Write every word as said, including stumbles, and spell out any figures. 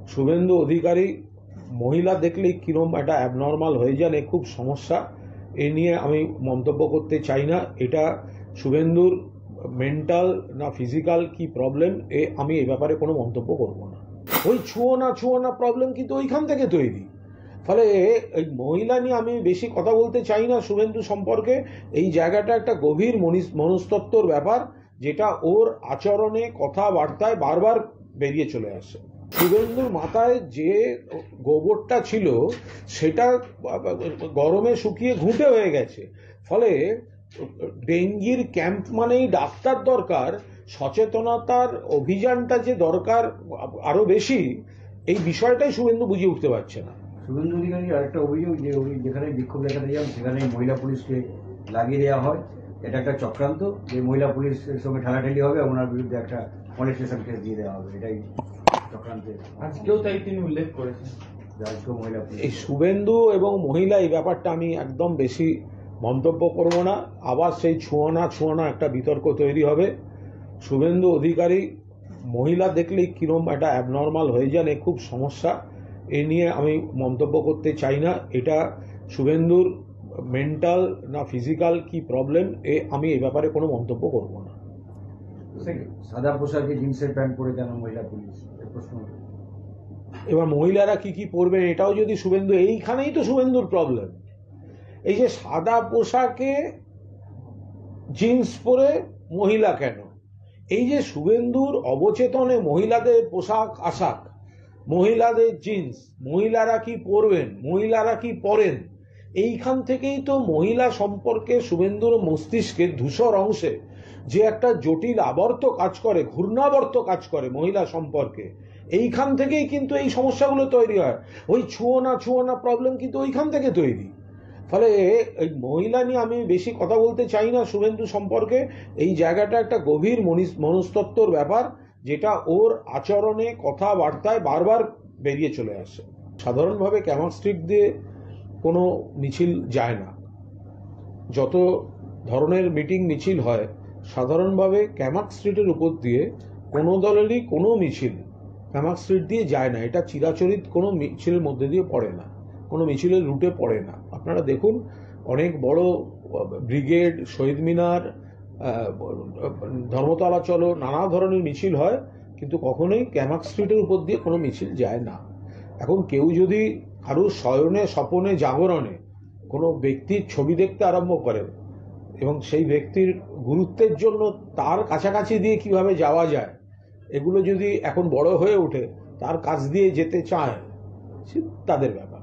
শুভেন্দু অধিকারী মহিলা দেখলেই কিরম একটা অ্যাবনর্মাল হয়ে যান, এ খুব সমস্যা। এ নিয়ে আমি মন্তব্য করতে চাই না। এটা শুভেন্দুর মেন্টাল না ফিজিক্যাল কি প্রবলেম, এ আমি এই ব্যাপারে কোনো মন্তব্য করব না। ওই ছুঁয়ো না ছুঁয়ো না প্রবলেম কিন্তু ওইখান থেকে তৈরি। ফলে এই মহিলা নিয়ে আমি বেশি কথা বলতে চাই না শুভেন্দু সম্পর্কে। এই জায়গাটা একটা গভীর মনস্তত্ত্বর ব্যাপার, যেটা ওর আচরণে কথাবার্তায় বারবার বেরিয়ে চলে আসে। শুভেন্দুর মাথায় যে গোবরটা ছিল সেটা গরমে শুকিয়ে ঘুঁটে হয়ে গেছে। ফলে ডেঙ্গির ক্যাম্প মানেই ডাক্তার দরকার, সচেতনতার অভিযানটা যে দরকার আরো বেশি, এই বিষয়টাই শুভেন্দু বুঝিয়ে উঠতে পারছে না। শুভেন্দু অধিকারী আরেকটা অভিযোগ যে যেখানে বিক্ষোভ দেখাতে যান সেখানে মহিলা পুলিশকে লাগিয়ে দেওয়া হয়। এটা একটা চক্রান্ত, যে মহিলা পুলিশের সঙ্গে ঠেলাঠেলি হবে, ওনার বিরুদ্ধে একটা মলেস্টেশন কেস দিয়ে দেওয়া হবে। এটাই চক্রান্তের। আজকেও তাই তিনি উল্লেখ করেছেন। আজকেও মহিলা এই শুভেন্দু এবং মহিলা এই ব্যাপারটা আমি একদম বেশি মন্তব্য করব না। আবার সেই ছুঁয়ানা ছুঁয়ানা একটা বিতর্ক তৈরি হবে। শুভেন্দু অধিকারী মহিলা দেখলেই কিরম একটা অ্যাবনর্মাল হয়ে যান, এ খুব সমস্যা। এ নিয়ে আমি মন্তব্য করতে চাই না। এটা শুভেন্দুর মেন্টাল না ফিজিক্যাল কি প্রবলেম, এ আমি এই ব্যাপারে কোনো মন্তব্য করব না। সাদা পোশাকে জিন্সের প্যান্ট পরে কেন মহিলা পুলিশ, প্রশ্ন। এবার মহিলারা কি কি পরবেন এটাও যদি শুভেন্দু, এইখানেই তো শুভেন্দুর প্রবলেম। এই যে সাদা পোশাকে জিন্স পরে মহিলা কেন, এই যে শুভেন্দুর অবচেতনে মহিলাদের পোশাক আশাক, মহিলাদের জিন্স, মহিলারা কি পরবেন, মহিলারা কি পরেন, এইখান থেকেই তো মহিলা সম্পর্কে শুভেন্দুর মস্তিষ্কের ধূসর অংশে যে একটা জটিল আবর্ত কাজ করে, ঘূর্ণাবর্ত কাজ করে মহিলা সম্পর্কে, এইখান থেকেই কিন্তু এই সমস্যাগুলো তৈরি হয়। ওই ছুঁয়ো না ছুঁয়ো না প্রবলেম কিন্তু ওইখান থেকে তৈরি। ফলে এই মহিলা নিয়ে আমি বেশি কথা বলতে চাই না শুভেন্দু সম্পর্কে। এই জায়গাটা একটা গভীর মনস্তত্ত্বর ব্যাপার, যেটা ওর আচরণে কথাবার্তায় বারবার বেরিয়ে চলে আসে। সাধারণভাবে ক্যামাক স্ট্রিট দিয়ে কোনো মিছিল যায় না। যত ধরনের মিটিং মিছিল হয় সাধারণভাবে ক্যামাক স্ট্রিটের উপর দিয়ে কোনো দলেরই কোনো মিছিল ক্যামাক স্ট্রিট দিয়ে যায় না। এটা চিরাচরিত কোনো মিছিলের মধ্যে দিয়ে পড়ে না, কোনো মিছিলের রুটে পড়ে না। আপনারা দেখুন, অনেক বড় ব্রিগেড, শহীদ মিনার, ধর্মতলা চলো, নানা ধরনের মিছিল হয়, কিন্তু কখনোই ক্যামাক স্ট্রিটের উপর দিয়ে কোনো মিছিল যায় না। এখন কেউ যদি কারোর শয়নে স্বপনে জাগরণে কোনো ব্যক্তির ছবি দেখতে আরম্ভ করে এবং সেই ব্যক্তির গুরুত্বের জন্য তার কাছাকাছি দিয়ে কিভাবে যাওয়া যায়, এগুলো যদি এখন বড় হয়ে ওঠে, তার কাছ দিয়ে যেতে চায়, তাদের ব্যাপার।